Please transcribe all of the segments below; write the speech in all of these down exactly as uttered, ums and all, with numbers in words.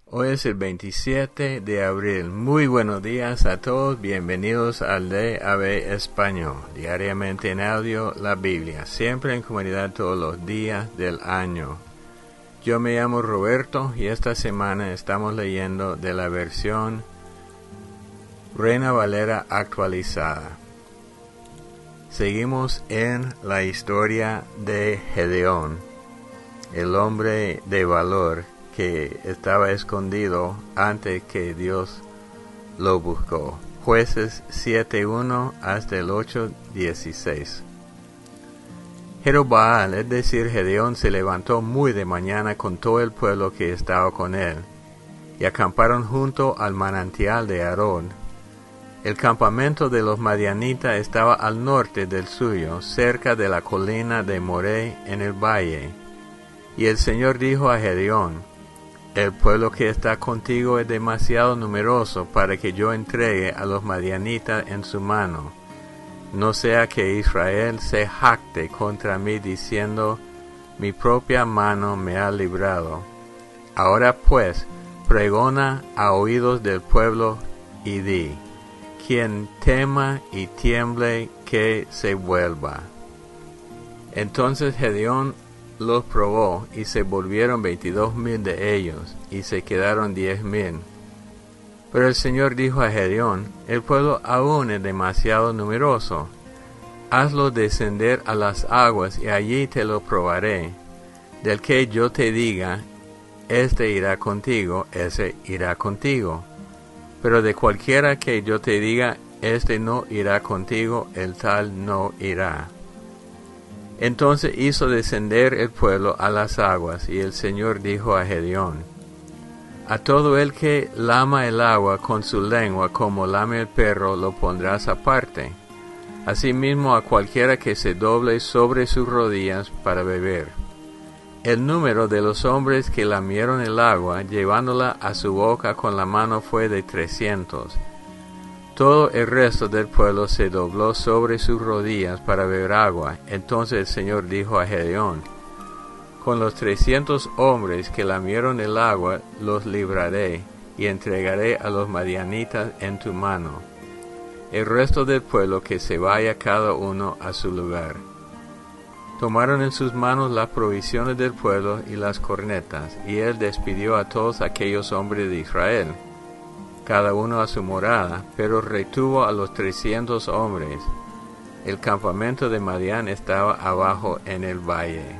Hoy es el veintisiete de abril. Muy buenos días a todos. Bienvenidos al D A B Español. Diariamente en audio, la Biblia. Siempre en comunidad todos los días del año. Yo me llamo Roberto y esta semana estamos leyendo de la versión Reina Valera actualizada. Seguimos en la historia de Gedeón, el hombre de valor que estaba escondido antes que Dios lo buscó. Jueces siete uno hasta el ocho dieciséis. Jerobbaal, es decir, Gedeón, se levantó muy de mañana con todo el pueblo que estaba con él, y acamparon junto al manantial de Arón. El campamento de los madianitas estaba al norte del suyo, cerca de la colina de Moré en el valle. Y el Señor dijo a Gedeón: el pueblo que está contigo es demasiado numeroso para que yo entregue a los madianitas en su mano. No sea que Israel se jacte contra mí diciendo: mi propia mano me ha librado. Ahora pues, pregona a oídos del pueblo y di: quien tema y tiemble, que se vuelva. Entonces Gedeón los probó, y se volvieron veintidós mil de ellos, y se quedaron diez mil. Pero el Señor dijo a Gedeón: el pueblo aún es demasiado numeroso. Hazlo descender a las aguas, y allí te lo probaré. Del que yo te diga: este irá contigo, ese irá contigo. Pero de cualquiera que yo te diga: este no irá contigo, el tal no irá. Entonces hizo descender el pueblo a las aguas, y el Señor dijo a Gedeón: a todo el que lama el agua con su lengua como lame el perro, lo pondrás aparte. Asimismo a cualquiera que se doble sobre sus rodillas para beber. El número de los hombres que lamieron el agua, llevándola a su boca con la mano, fue de trescientos. Todo el resto del pueblo se dobló sobre sus rodillas para beber agua. Entonces el Señor dijo a Gedeón: con los trescientos hombres que lamieron el agua los libraré, y entregaré a los madianitas en tu mano. El resto del pueblo que se vaya cada uno a su lugar. Tomaron en sus manos las provisiones del pueblo y las cornetas, y él despidió a todos aquellos hombres de Israel, cada uno a su morada, pero retuvo a los trescientos hombres. El campamento de Madián estaba abajo en el valle.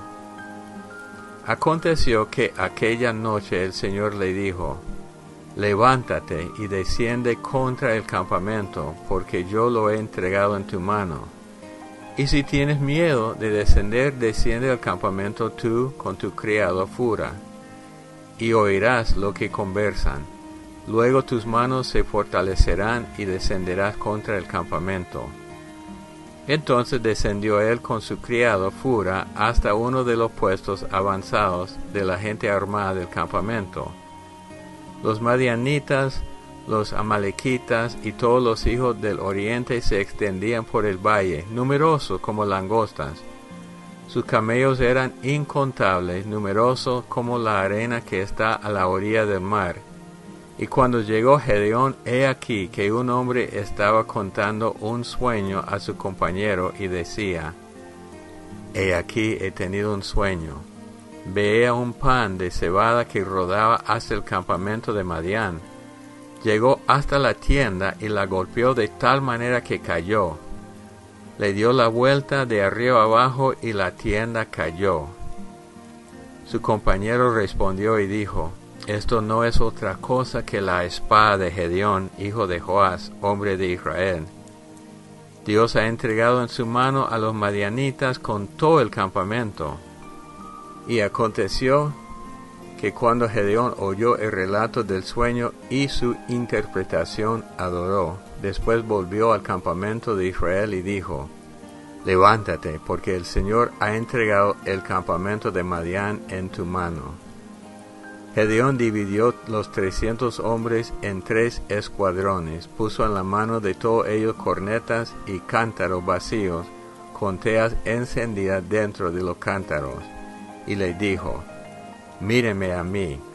Aconteció que aquella noche el Señor le dijo: levántate y desciende contra el campamento, porque yo lo he entregado en tu mano. Y si tienes miedo de descender, desciende al campamento tú con tu criado Fura, y oirás lo que conversan. Luego tus manos se fortalecerán y descenderás contra el campamento. Entonces descendió él con su criado Fura hasta uno de los puestos avanzados de la gente armada del campamento. Los madianitas, los amalequitas y todos los hijos del oriente se extendían por el valle, numerosos como langostas. Sus camellos eran incontables, numerosos como la arena que está a la orilla del mar. Y cuando llegó Gedeón, he aquí que un hombre estaba contando un sueño a su compañero y decía: he aquí he tenido un sueño. Veía un pan de cebada que rodaba hasta el campamento de Madián. Llegó hasta la tienda y la golpeó de tal manera que cayó. Le dio la vuelta de arriba abajo y la tienda cayó. Su compañero respondió y dijo: esto no es otra cosa que la espada de Gedeón, hijo de Joás, hombre de Israel. Dios ha entregado en su mano a los madianitas con todo el campamento. Y aconteció que cuando Gedeón oyó el relato del sueño y su interpretación, adoró. Después volvió al campamento de Israel y dijo: levántate, porque el Señor ha entregado el campamento de Madián en tu mano. Gedeón dividió los trescientos hombres en tres escuadrones, puso en la mano de todos ellos cornetas y cántaros vacíos, con teas encendidas dentro de los cántaros, y les dijo: míreme a mí.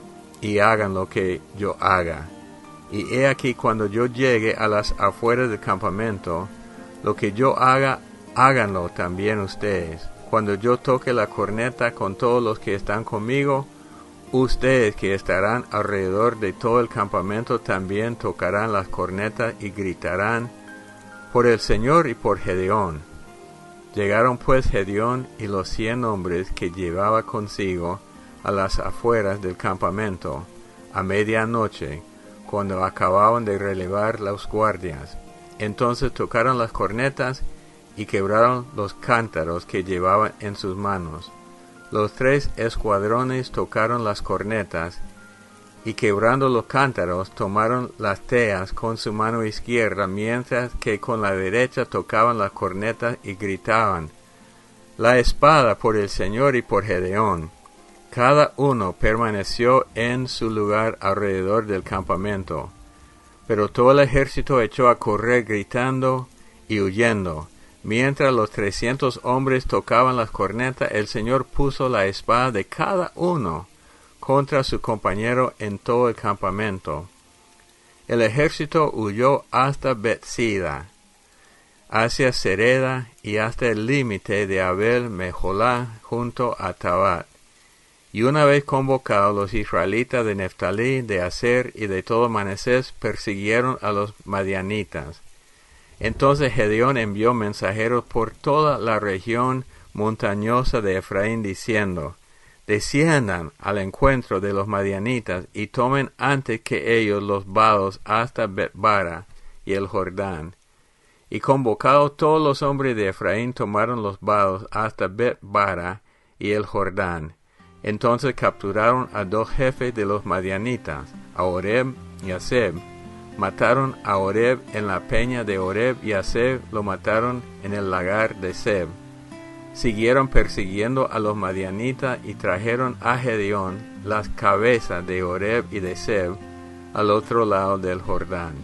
y hagan lo que yo haga. Y he aquí, cuando yo llegue a las afueras del campamento, lo que yo haga, háganlo también ustedes. Cuando yo toque la corneta con todos los que están conmigo, ustedes que estarán alrededor de todo el campamento también tocarán las cornetas y gritarán por el Señor y por Gedeón. Llegaron pues Gedeón y los cien hombres que llevaba consigo a las afueras del campamento, a medianoche, cuando acababan de relevar los guardias. Entonces tocaron las cornetas y quebraron los cántaros que llevaban en sus manos. Los tres escuadrones tocaron las cornetas, y quebrando los cántaros, tomaron las teas con su mano izquierda, mientras que con la derecha tocaban las cornetas y gritaban: «La espada por el Señor y por Gedeón». Cada uno permaneció en su lugar alrededor del campamento, pero todo el ejército echó a correr gritando y huyendo. Mientras los trescientos hombres tocaban las cornetas, el Señor puso la espada de cada uno contra su compañero en todo el campamento. El ejército huyó hasta Bethsida, hacia Sereda y hasta el límite de Abel Mejolá junto a Tabat. Y una vez convocados, los israelitas de Neftalí, de Aser y de todo Manasés persiguieron a los madianitas. Entonces Gedeón envió mensajeros por toda la región montañosa de Efraín, diciendo: «Desciendan al encuentro de los madianitas y tomen antes que ellos los vados hasta Bet-bara y el Jordán». Y convocados todos los hombres de Efraín tomaron los vados hasta Bet-bara y el Jordán. Entonces capturaron a dos jefes de los madianitas, a Oreb y a Zeb. Mataron a Oreb en la peña de Oreb y a Zeb lo mataron en el lagar de Zeb. Siguieron persiguiendo a los madianitas y trajeron a Gedeón las cabezas de Oreb y de Zeb al otro lado del Jordán.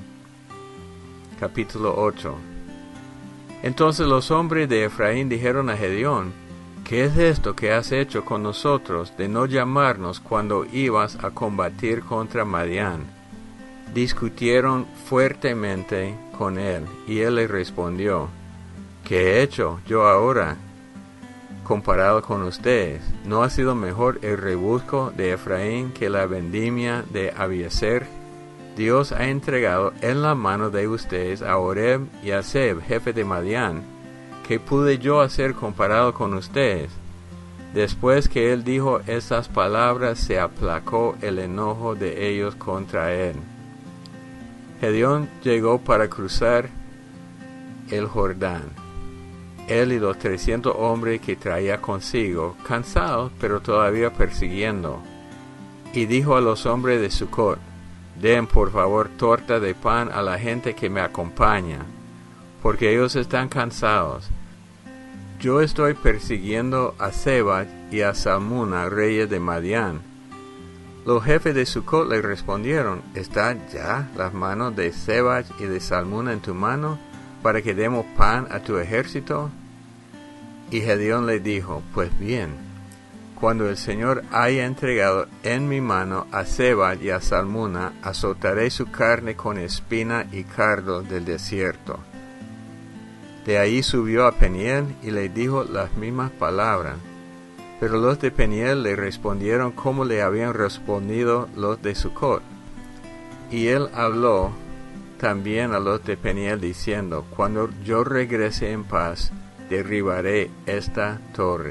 Capítulo ocho. Entonces los hombres de Efraín dijeron a Gedeón: «¿Qué es esto que has hecho con nosotros de no llamarnos cuando ibas a combatir contra Madián?» Discutieron fuertemente con él, y él les respondió: «¿Qué he hecho yo ahora comparado con ustedes? ¿No ha sido mejor el rebusco de Efraín que la vendimia de Abiezer? Dios ha entregado en la mano de ustedes a Oreb y a Zeb, jefe de Madián. ¿Qué pude yo hacer comparado con ustedes?» Después que él dijo estas palabras, se aplacó el enojo de ellos contra él. Gedeón llegó para cruzar el Jordán, él y los trescientos hombres que traía consigo, cansados pero todavía persiguiendo. Y dijo a los hombres de Sucot: «Den por favor torta de pan a la gente que me acompaña, porque ellos están cansados. Yo estoy persiguiendo a Seba y a Salmuna, reyes de Madián». Los jefes de Sucot le respondieron: «¿Están ya las manos de Seba y de Salmuna en tu mano, para que demos pan a tu ejército?» Y Gedeón le dijo: «Pues bien, cuando el Señor haya entregado en mi mano a Seba y a Salmuna, azotaré su carne con espina y cardo del desierto». De ahí subió a Peniel y le dijo las mismas palabras. Pero los de Peniel le respondieron como le habían respondido los de Sucot. Y él habló también a los de Peniel diciendo: «Cuando yo regrese en paz, derribaré esta torre».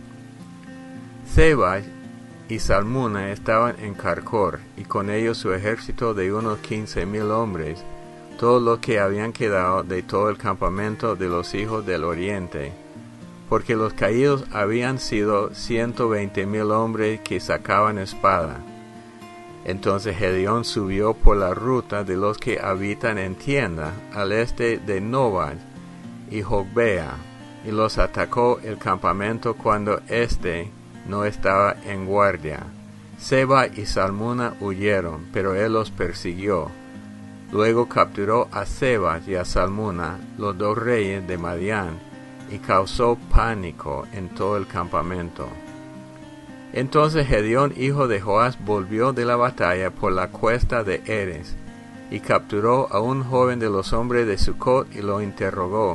Seba y Salmuna estaban en Carcor, y con ellos su ejército de unos quince mil hombres, todos los que habían quedado de todo el campamento de los hijos del oriente, porque los caídos habían sido ciento veinte mil hombres que sacaban espada. Entonces Gedeón subió por la ruta de los que habitan en tienda, al este de Nobad y Jogbea, y los atacó el campamento cuando éste no estaba en guardia. Seba y Salmuna huyeron, pero él los persiguió. Luego capturó a Seba y a Salmuna, los dos reyes de Madián, y causó pánico en todo el campamento. Entonces Gedeón, hijo de Joás, volvió de la batalla por la cuesta de Heres, y capturó a un joven de los hombres de Sucot y lo interrogó.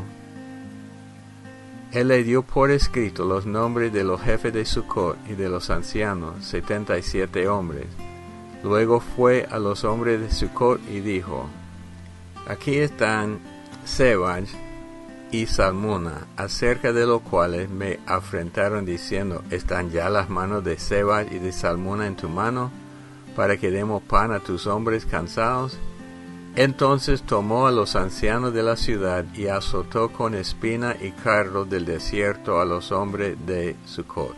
Él le dio por escrito los nombres de los jefes de Sucot y de los ancianos, setenta y siete hombres. Luego fue a los hombres de Sucot y dijo, aquí están Sebach y Salmuna, acerca de los cuales me afrentaron diciendo, ¿están ya las manos de Sebach y de Salmuna en tu mano, para que demos pan a tus hombres cansados? Entonces tomó a los ancianos de la ciudad y azotó con espina y carro del desierto a los hombres de Sucot.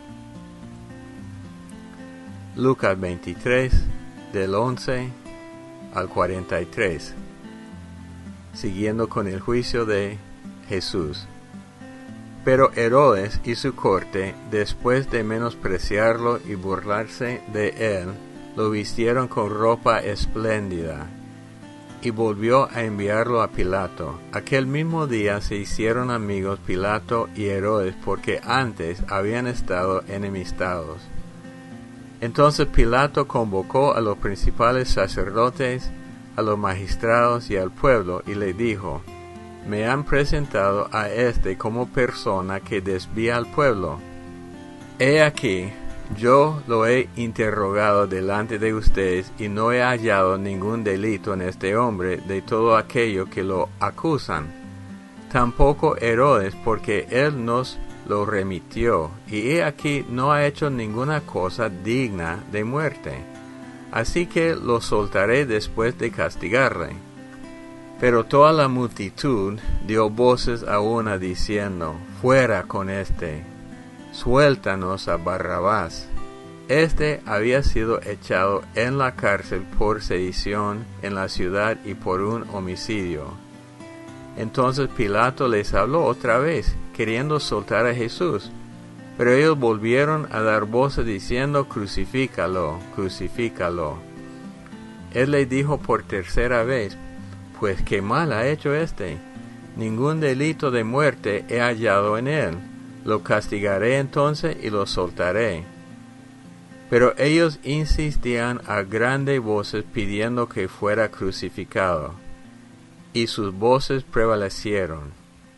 Lucas veintitrés, del once al cuarenta y tres. Siguiendo con el juicio de Jesús. Pero Herodes y su corte, después de menospreciarlo y burlarse de él, lo vistieron con ropa espléndida, y volvió a enviarlo a Pilato. Aquel mismo día se hicieron amigos Pilato y Herodes, porque antes habían estado enemistados. Entonces Pilato convocó a los principales sacerdotes, a los magistrados y al pueblo, y le dijo, me han presentado a este como persona que desvía al pueblo. He aquí, yo lo he interrogado delante de ustedes y no he hallado ningún delito en este hombre de todo aquello que lo acusan. Tampoco Herodes, porque él nos lo remitió, y he aquí no ha hecho ninguna cosa digna de muerte. Así que lo soltaré después de castigarle. Pero toda la multitud dio voces a una diciendo, fuera con éste, suéltanos a Barrabás. Este había sido echado en la cárcel por sedición en la ciudad y por un homicidio. Entonces Pilato les habló otra vez, queriendo soltar a Jesús. Pero ellos volvieron a dar voces diciendo, crucifícalo, crucifícalo. Él le dijo por tercera vez, pues qué mal ha hecho éste. Ningún delito de muerte he hallado en él. Lo castigaré entonces y lo soltaré. Pero ellos insistían a grandes voces pidiendo que fuera crucificado, y sus voces prevalecieron.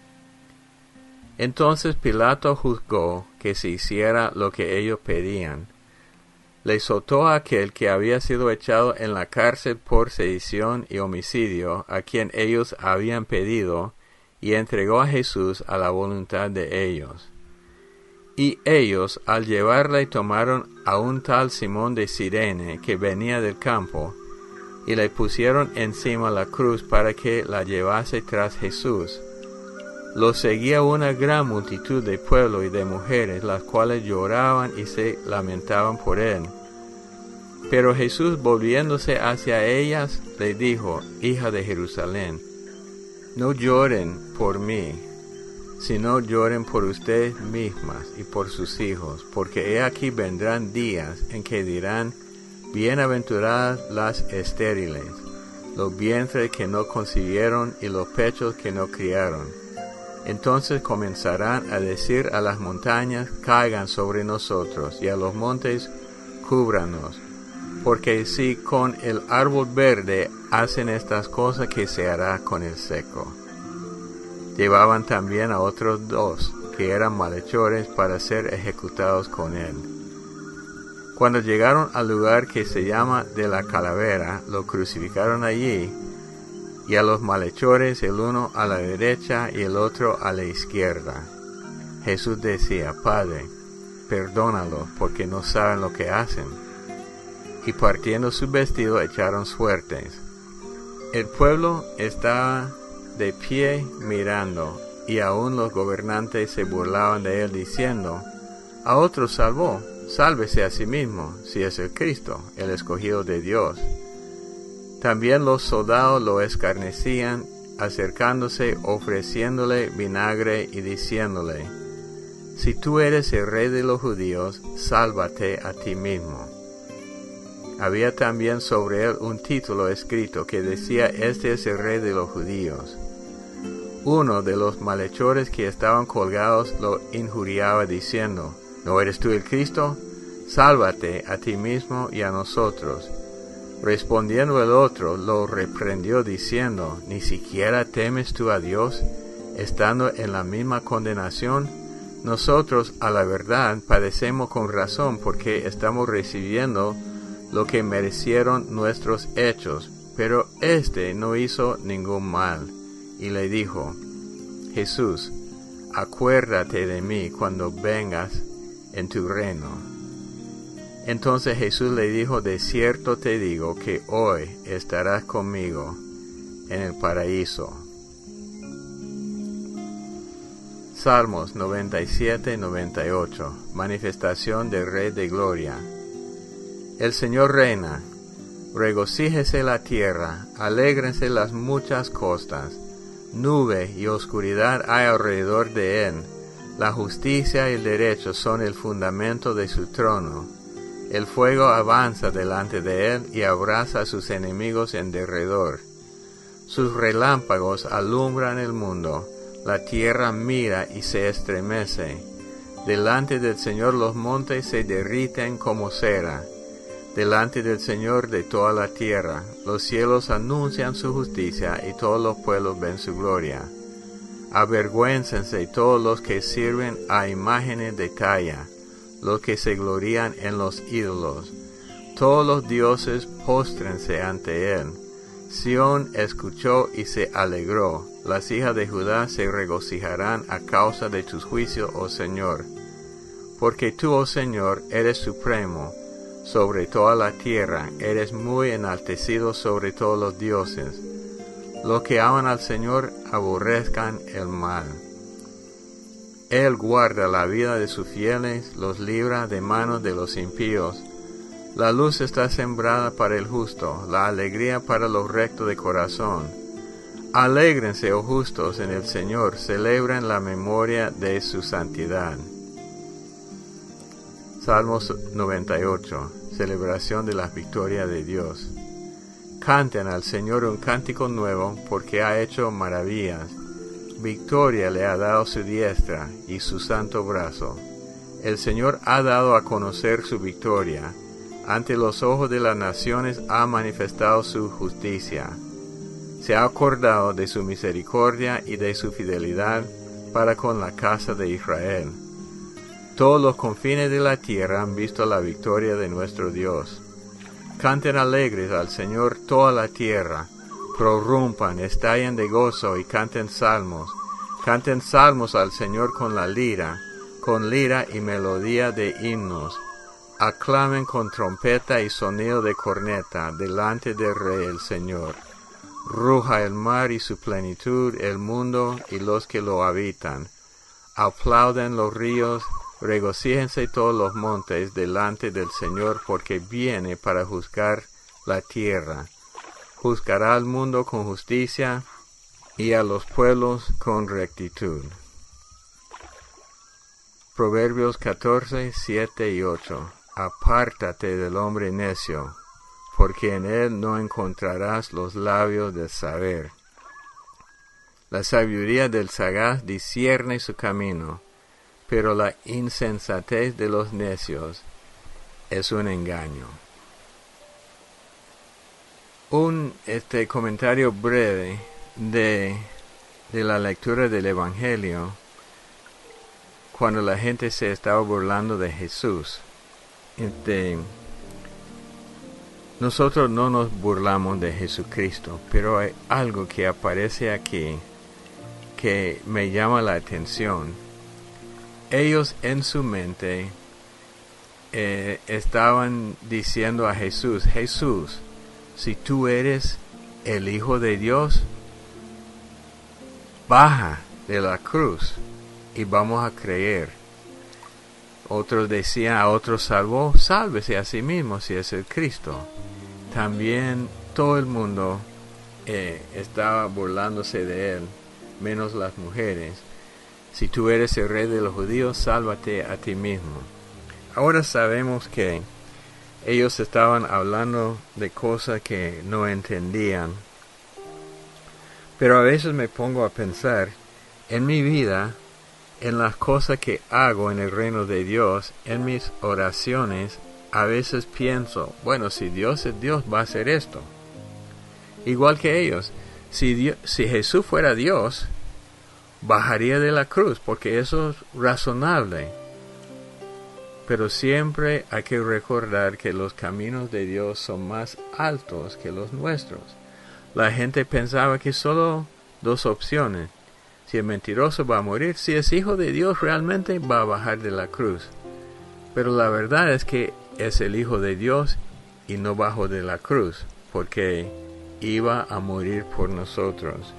Entonces Pilato juzgó que se hiciera lo que ellos pedían. Le soltó a aquel que había sido echado en la cárcel por sedición y homicidio, a quien ellos habían pedido, y entregó a Jesús a la voluntad de ellos. Y ellos, al llevarle, tomaron a un tal Simón de Cirene, que venía del campo, y le pusieron encima la cruz para que la llevase tras Jesús. Lo seguía una gran multitud de pueblo y de mujeres, las cuales lloraban y se lamentaban por él. Pero Jesús, volviéndose hacia ellas, le dijo, hija de Jerusalén, no lloren por mí, sino lloren por ustedes mismas y por sus hijos, porque he aquí vendrán días en que dirán, bienaventuradas las estériles, los vientres que no concibieron y los pechos que no criaron. Entonces comenzarán a decir a las montañas, caigan sobre nosotros, y a los montes, cúbranos. Porque si con el árbol verde hacen estas cosas, ¿qué se hará con el seco? Llevaban también a otros dos, que eran malhechores, para ser ejecutados con él. Cuando llegaron al lugar que se llama de la Calavera, lo crucificaron allí, y a los malhechores, el uno a la derecha y el otro a la izquierda. Jesús decía, Padre, perdónalos, porque no saben lo que hacen. Y partiendo su vestido echaron suertes. El pueblo estaba de pie mirando, y aún los gobernantes se burlaban de él, diciendo, a otro salvó, sálvese a sí mismo, si es el Cristo, el escogido de Dios. También los soldados lo escarnecían, acercándose, ofreciéndole vinagre y diciéndole, si tú eres el rey de los judíos, sálvate a ti mismo. Había también sobre él un título escrito que decía, este es el rey de los judíos. Uno de los malhechores que estaban colgados lo injuriaba diciendo, ¿no eres tú el Cristo? sálvate a ti mismo y a nosotros. Respondiendo el otro, lo reprendió diciendo, ¿ni siquiera temes tú a Dios, estando en la misma condenación? Nosotros, a la verdad, padecemos con razón porque estamos recibiendo lo que merecieron nuestros hechos, pero éste no hizo ningún mal. Y le dijo, Jesús, acuérdate de mí cuando vengas en tu reino. Entonces Jesús le dijo, de cierto te digo que hoy estarás conmigo en el paraíso. Salmos noventa y siete, noventa y ocho. Manifestación del Rey de Gloria. El Señor reina. Regocíjese la tierra, alégrense las muchas costas. Nube y oscuridad hay alrededor de él. La justicia y el derecho son el fundamento de su trono. El fuego avanza delante de él y abraza a sus enemigos en derredor. Sus relámpagos alumbran el mundo. La tierra mira y se estremece. Delante del Señor los montes se derriten como cera. Delante del Señor de toda la tierra, los cielos anuncian su justicia y todos los pueblos ven su gloria. Avergüéncense todos los que sirven a imágenes de talla, los que se glorían en los ídolos. Todos los dioses póstrense ante él. Sión escuchó y se alegró. Las hijas de Judá se regocijarán a causa de tus juicios, oh Señor. Porque tú, oh Señor, eres supremo sobre toda la tierra, eres muy enaltecido sobre todos los dioses. Los que aman al Señor aborrezcan el mal. Él guarda la vida de sus fieles, los libra de manos de los impíos. La luz está sembrada para el justo, la alegría para los rectos de corazón. Alégrense, oh justos, en el Señor, celebren la memoria de su santidad. Salmos noventa y ocho. Celebración de las victorias de Dios. Canten al Señor un cántico nuevo, porque ha hecho maravillas. Victoria le ha dado su diestra y su santo brazo. El Señor ha dado a conocer su victoria. Ante los ojos de las naciones ha manifestado su justicia. Se ha acordado de su misericordia y de su fidelidad para con la casa de Israel. Todos los confines de la tierra han visto la victoria de nuestro Dios. Canten alegres al Señor toda la tierra. Prorrumpan, estallen de gozo y canten salmos. Canten salmos al Señor con la lira, con lira y melodía de himnos. Aclamen con trompeta y sonido de corneta delante del Rey el Señor. Ruja el mar y su plenitud, el mundo y los que lo habitan. Aplauden los ríos, regocíjense todos los montes delante del Señor, porque viene para juzgar la tierra. Juzgará al mundo con justicia y a los pueblos con rectitud. Proverbios catorce, siete y ocho. Apártate del hombre necio, porque en él no encontrarás los labios del saber. La sabiduría del sagaz discierne su camino, pero la insensatez de los necios es un engaño. Un este comentario breve de, de la lectura del Evangelio, cuando la gente se estaba burlando de Jesús. Este, nosotros no nos burlamos de Jesucristo, pero hay algo que aparece aquí que me llama la atención. Ellos en su mente eh, estaban diciendo a Jesús, Jesús, si tú eres el Hijo de Dios, baja de la cruz y vamos a creer. Otros decían, a otros salvó, sálvese a sí mismo si es el Cristo. También todo el mundo eh, estaba burlándose de él, menos las mujeres. Si tú eres el Rey de los judíos, sálvate a ti mismo. Ahora sabemos que ellos estaban hablando de cosas que no entendían. Pero a veces me pongo a pensar, en mi vida, en las cosas que hago en el reino de Dios, en mis oraciones, a veces pienso, bueno, si Dios es Dios, va a hacer esto. Igual que ellos, si, Dios, si Jesús fuera Dios, bajaría de la cruz, porque eso es razonable. Pero siempre hay que recordar que los caminos de Dios son más altos que los nuestros. La gente pensaba que solo dos opciones. Si el mentiroso va a morir, si es hijo de Dios realmente va a bajar de la cruz. Pero la verdad es que es el hijo de Dios y no bajó de la cruz, porque iba a morir por nosotros.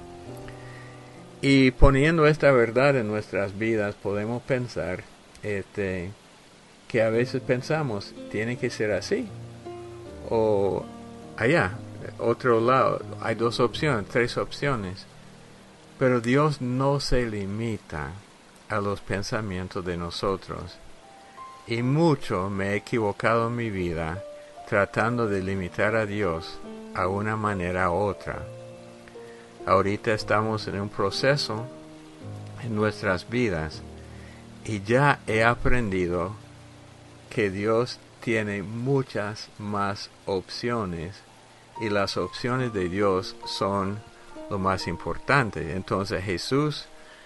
Y poniendo esta verdad en nuestras vidas, podemos pensar este, que a veces pensamos, tiene que ser así. O allá, otro lado, hay dos opciones, tres opciones. Pero Dios no se limita a los pensamientos de nosotros. Y mucho me he equivocado en mi vida tratando de limitar a Dios a una manera u otra. Ahorita estamos en un proceso en nuestras vidas y ya he aprendido que Dios tiene muchas más opciones y las opciones de Dios son lo más importante. Entonces Jesús,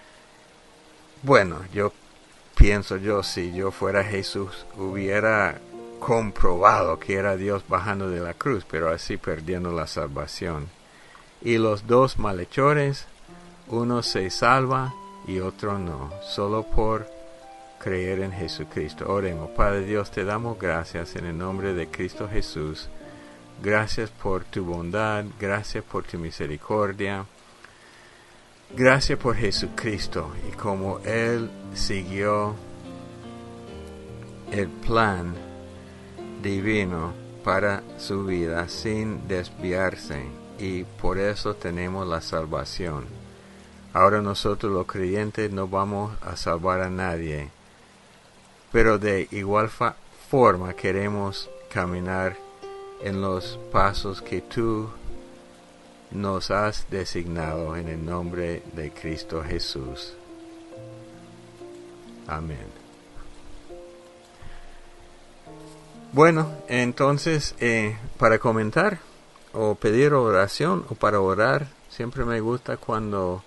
bueno, yo pienso yo, si yo fuera Jesús, hubiera comprobado que era Dios bajando de la cruz, pero así perdiendo la salvación. Y los dos malhechores, uno se salva y otro no, solo por creer en Jesucristo. Oremos. Padre Dios, te damos gracias en el nombre de Cristo Jesús. Gracias por tu bondad, gracias por tu misericordia. Gracias por Jesucristo y como Él siguió el plan divino para su vida sin desviarse y por eso tenemos la salvación. Ahora nosotros los creyentes no vamos a salvar a nadie, pero de igual fa- forma queremos caminar en los pasos que tú nos has designado en el nombre de Cristo Jesús. Amén. Bueno, entonces eh, para comentar o pedir oración o para orar, siempre me gusta cuando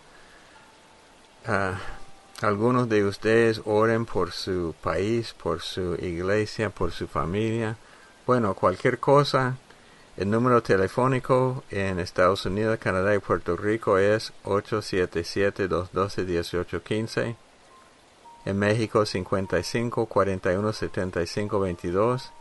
uh, algunos de ustedes oren por su país, por su iglesia, por su familia. Bueno, cualquier cosa, el número telefónico en Estados Unidos, Canadá y Puerto Rico es ocho siete siete, dos uno dos, uno ocho uno cinco. En México cincuenta y cinco, cuarenta y uno, setenta y cinco, veintidós.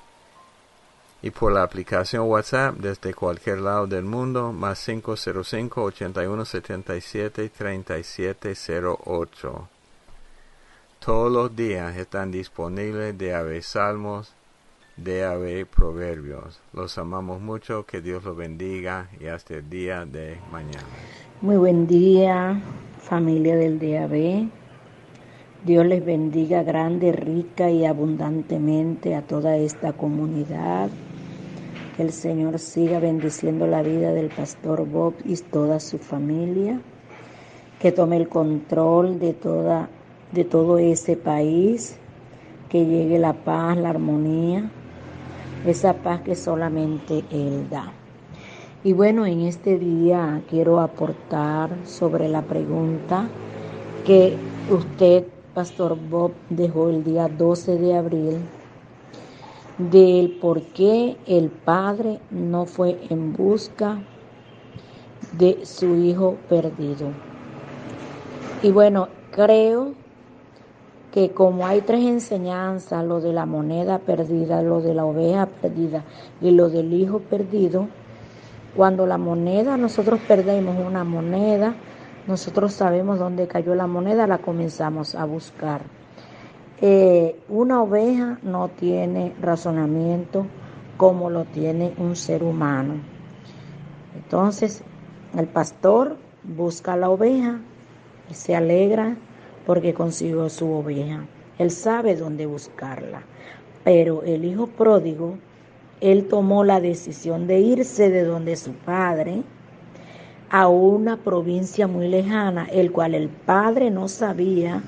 Y por la aplicación WhatsApp desde cualquier lado del mundo, más cinco cero cinco, ochenta y uno, setenta y siete, treinta y siete cero ocho. Todos los días están disponibles D A B Salmos, D A B Proverbios. Los amamos mucho, que Dios los bendiga y hasta el día de mañana. Muy buen día, familia del D A B. Dios les bendiga grande, rica y abundantemente a toda esta comunidad. Que el Señor siga bendiciendo la vida del pastor Bob y toda su familia. Que tome el control de toda, de todo ese país. Que llegue la paz, la armonía. Esa paz que solamente Él da. Y bueno, en este día quiero aportar sobre la pregunta que usted, Pastor Bob, dejó el día doce de abril, del por qué el Padre no fue en busca de su hijo perdido. Y bueno, creo que como hay tres enseñanzas, lo de la moneda perdida, lo de la oveja perdida y lo del hijo perdido, cuando la moneda, nosotros perdemos una moneda, nosotros sabemos dónde cayó la moneda, la comenzamos a buscar. Eh, una oveja no tiene razonamiento como lo tiene un ser humano. Entonces, el pastor busca la oveja y se alegra porque consiguió su oveja. Él sabe dónde buscarla. Pero el hijo pródigo, él tomó la decisión de irse de donde su padre a una provincia muy lejana, el cual el padre no sabía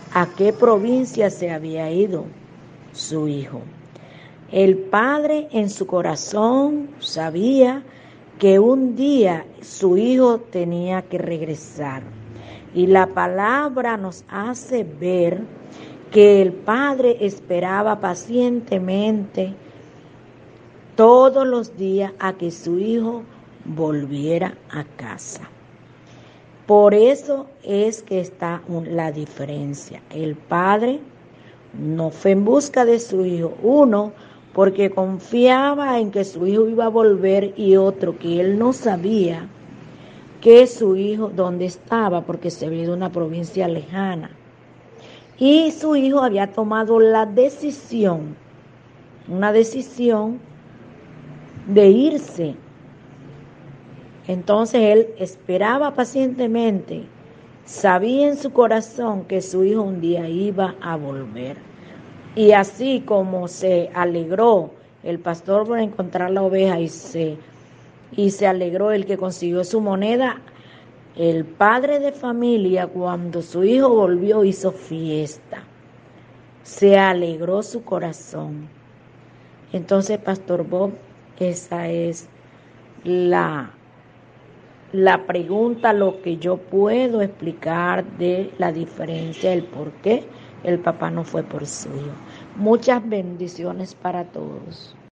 a qué provincia se había ido su hijo. El padre en su corazón sabía que un día su hijo tenía que regresar. Y la palabra nos hace ver que el padre esperaba pacientemente todos los días a que su hijo volviera a casa. Por eso es que está la diferencia. El padre no fue en busca de su hijo. Uno, porque confiaba en que su hijo iba a volver, y otro, que él no sabía que su hijo dónde estaba, porque se había ido a una provincia lejana. Y su hijo había tomado la decisión, una decisión de irse. Entonces él esperaba pacientemente, sabía en su corazón que su hijo un día iba a volver. Y así como se alegró el pastor por encontrar la oveja y se, y se alegró el que consiguió su moneda, el padre de familia, cuando su hijo volvió, hizo fiesta. Se alegró su corazón. Entonces, Pastor Bob, esa es la, la pregunta, lo que yo puedo explicar de la diferencia, el por qué el papá no fue por su hijo. Muchas bendiciones para todos.